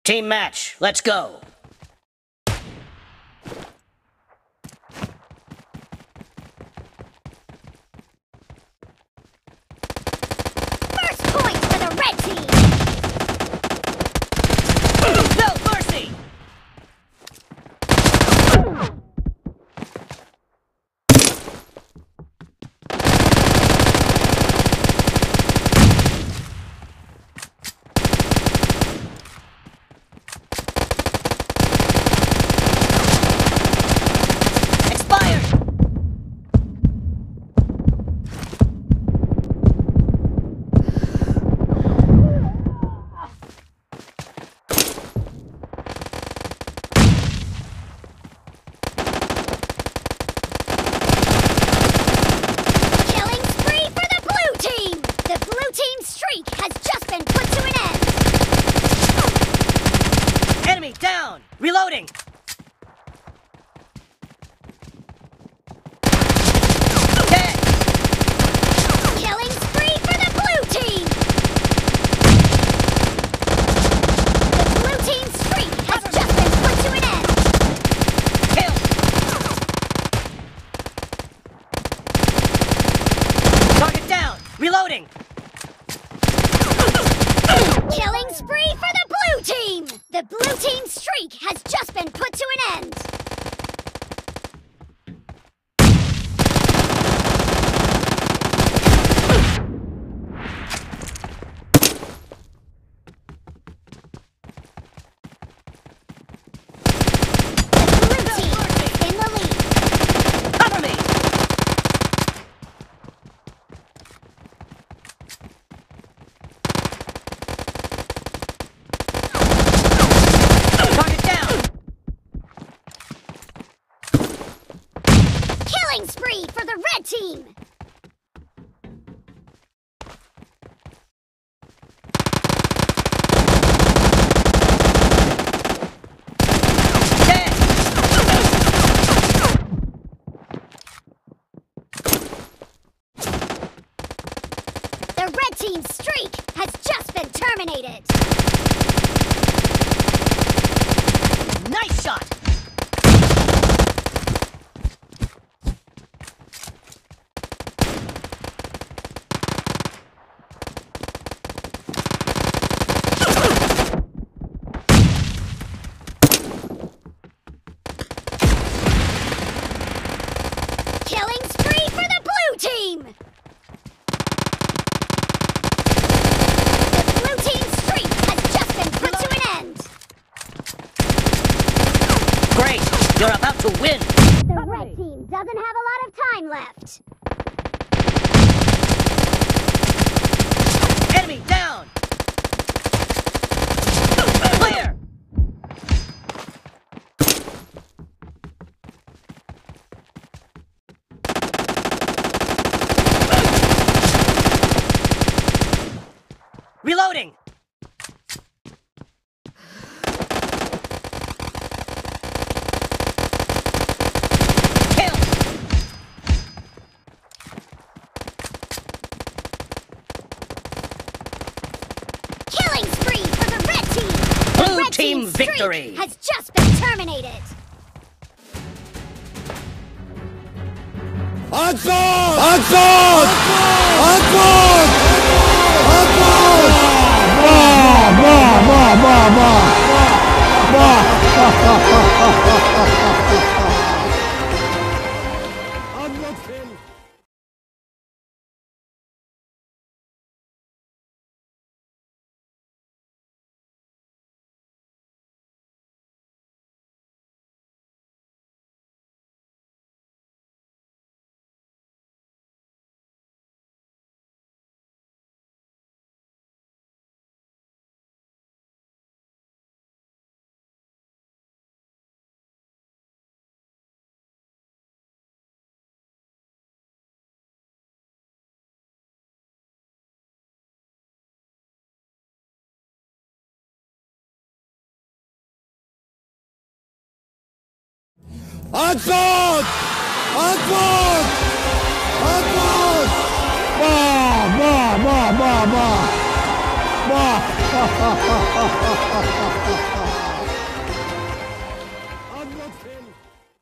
Team match, let's go. First point for the red team! No mercy! Down! Reloading! Dead! Killing spree for the blue team! The blue team's streak has just been put to an end! Kill! Target down! Reloading! Killing spree for the blue team! The blue team's streak has just been put to an end! The blue team is in the lead! Cover me! Killing spree for the red team! Dead! The red team's streak has just been terminated! Nice shot! Killing spree for the blue team! The blue team's streak has just been put to an end! Great! You're about to win! The red team doesn't have a lot of time left! Enemy down! Clear! Reloading! Kill! Killing spree for the red team! Blue The red team team's victory! streak has just been terminated! Antwort! Antwort! Antwort! Antwort! Antwort fehlt! Antwort! Antwort! Antwort! Bah! kill!